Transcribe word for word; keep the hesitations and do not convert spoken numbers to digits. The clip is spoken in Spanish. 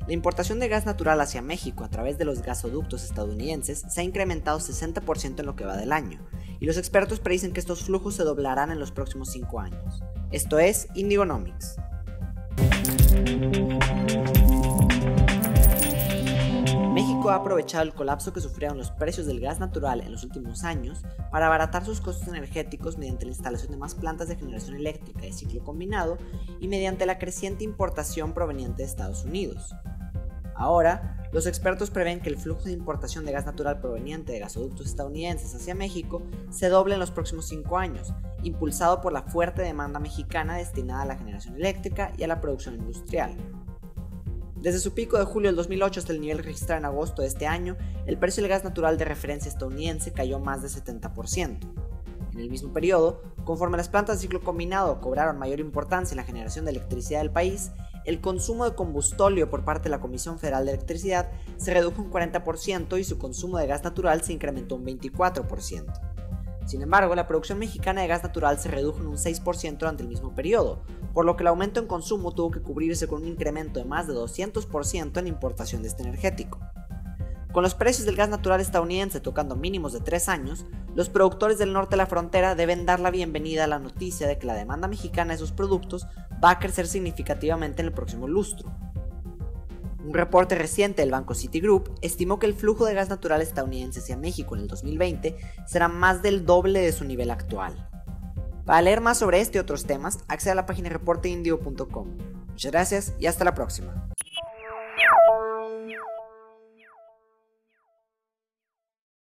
La importación de gas natural hacia México a través de los gasoductos estadounidenses se ha incrementado sesenta por ciento en lo que va del año, y los expertos predicen que estos flujos se doblarán en los próximos cinco años. Esto es Indigonomics. México ha aprovechado el colapso que sufrieron los precios del gas natural en los últimos años para abaratar sus costos energéticos mediante la instalación de más plantas de generación eléctrica de ciclo combinado y mediante la creciente importación proveniente de Estados Unidos. Ahora, los expertos prevén que el flujo de importación de gas natural proveniente de gasoductos estadounidenses hacia México se doble en los próximos cinco años, impulsado por la fuerte demanda mexicana destinada a la generación eléctrica y a la producción industrial. Desde su pico de julio del dos mil ocho hasta el nivel registrado en agosto de este año, el precio del gas natural de referencia estadounidense cayó más del setenta por ciento. En el mismo periodo, conforme las plantas de ciclo combinado cobraron mayor importancia en la generación de electricidad del país, el consumo de combustóleo por parte de la Comisión Federal de Electricidad se redujo un cuarenta por ciento y su consumo de gas natural se incrementó un veinticuatro por ciento. Sin embargo, la producción mexicana de gas natural se redujo en un seis por ciento durante el mismo periodo, por lo que el aumento en consumo tuvo que cubrirse con un incremento de más de doscientos por ciento en la importación de este energético. Con los precios del gas natural estadounidense tocando mínimos de tres años, los productores del norte de la frontera deben dar la bienvenida a la noticia de que la demanda mexicana de sus productos va a crecer significativamente en el próximo lustro. Un reporte reciente del banco Citigroup estimó que el flujo de gas natural estadounidense hacia México en el dos mil veinte será más del doble de su nivel actual. Para leer más sobre este y otros temas, acceda a la página reporte indigo punto com. Muchas gracias y hasta la próxima.